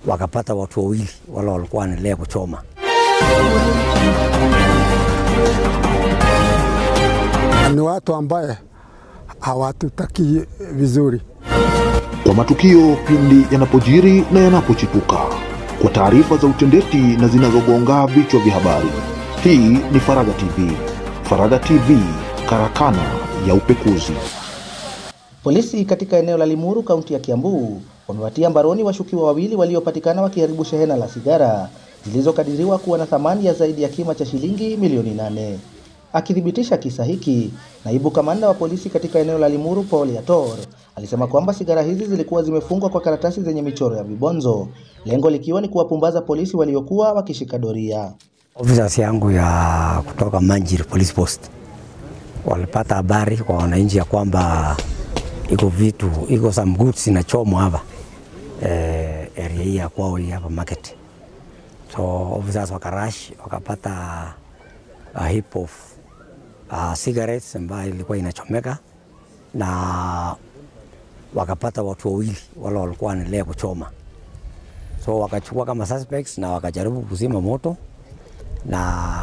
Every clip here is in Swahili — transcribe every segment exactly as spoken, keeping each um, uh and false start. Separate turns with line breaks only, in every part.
wakapata watu wawili wale walikuwa wanaendelea kuchoma.
Ni watu ambaye hawatutaki vizuri.
Kwa matukio pindi yanapojiri na yanapochipuka, kwa taarifa za utendeti na zinazogonga vichwa vya habari. Hii ni Faragha T V. Faragha T V, karakana ya upekuzi.
Polisi katika eneo la Limuru, kaunti ya Kiambu, wamewatia mbaroni washukiwa wawili waliopatikana wakiharibu shehena la sigara zilizokadiriwa kuwa na thamani ya zaidi ya kima cha shilingi milioni nane. Akithibitisha kisa hiki, naibu kamanda wa polisi katika eneo la Limuru, Paul Yator, alisema kwamba sigara hizi zilikuwa zimefungwa kwa karatasi zenye michoro ya vibonzo, lengo likiwa ni kuwapumbaza polisi waliokuwa wakishika doria.
Officers yangu ya kutoka Manjiri Police Post walipata habari kwa wananchi ya kwamba iko vitu, iko some goods inachomwa hapa eh, area hii ya kwao hapa market. So officers wakarash wakapata a heap of uh, cigarettes ambayo ilikuwa inachomeka, na wakapata watu wawili wale walikuwa wanaendelea kuchoma. So wakachukua kama suspects na wakajaribu kuzima moto, na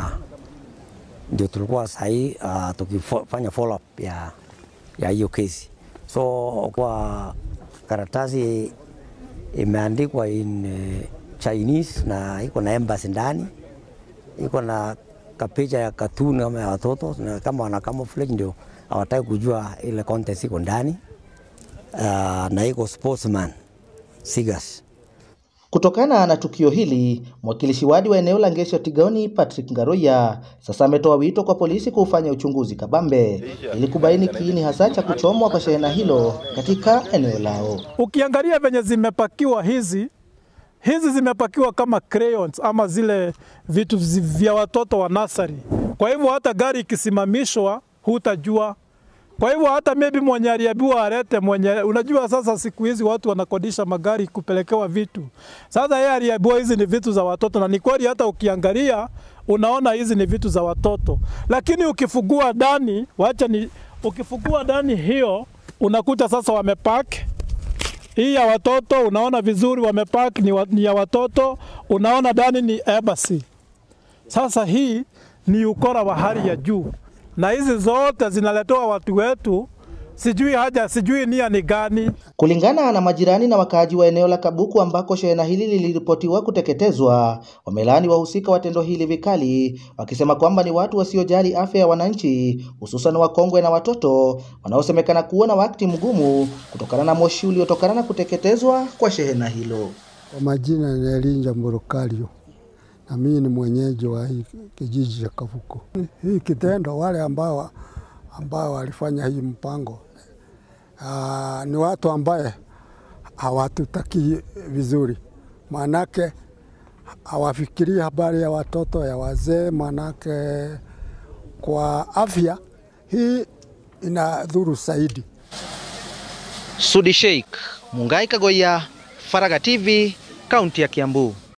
ndio tulikuwa sahi uh, tukifanya follow up ya ya hiyo kesi. So kwa karatasi imeandikwa in uh, Chinese na iko na embassy ndani, iko na kapicha ya cartoon kama ya watoto, na kama wana camouflage ndio hawataka kujua ile content iko ndani. Uh, na iko sportsman cigars.
Kutokana na tukio hili, mwakilishi wadi wa eneo la Ngesho Tigoni, Patrick Ngaroya, sasa ametoa wito kwa polisi kufanya uchunguzi kabambe ili kubaini kiini hasa cha kuchomwa kwa shehena hilo katika eneo lao.
Ukiangalia venye zimepakiwa hizi, hizi zimepakiwa kama crayons ama zile vitu vya watoto wa nursery. Kwa hivyo hata gari ikisimamishwa hutajua. Kwa hivyo hata maybe mwenye aliambiwa alete mwenye, unajua sasa siku hizi watu wanakodisha magari kupelekewa vitu. Sasa yeye aliambiwa hizi ni vitu za watoto, na ni kweli hata ukiangalia unaona hizi ni vitu za watoto. Lakini ukifungua ndani, wacha ni ukifungua ndani hiyo unakuta sasa wamepack hii ya watoto, unaona vizuri wamepack ni, wa, ni ya watoto, unaona ndani ni embassy. Sasa hii ni ukora wa hali ya juu. Na hizi zote zinaletewa watu wetu, sijui haja, sijui nia ni gani.
Kulingana na majirani na wakaaji wa eneo la Kabuku ambako shehena hili liliripotiwa kuteketezwa, wamelaani wahusika wa tendo hili vikali, wakisema kwamba ni watu wasiojali afya ya wananchi, hususan wakongwe na watoto wanaosemekana kuwa na wakati mgumu kutokana na moshi uliotokana na kuteketezwa kwa shehena hilo.
Kwa majina ni Elinja Morokalio, na mimi ni mwenyeji wa hii kijiji cha Kabuku. Hii kitendo wale ambao ambao walifanya hii mpango aa, ni watu ambaye hawatutaki vizuri. Manake hawafikiria habari ya watoto, ya wazee, manake kwa afya hii inadhuru zaidi.
Sudi Sheikh, Mungai Kagoya, Faragha T V, kaunti ya Kiambu.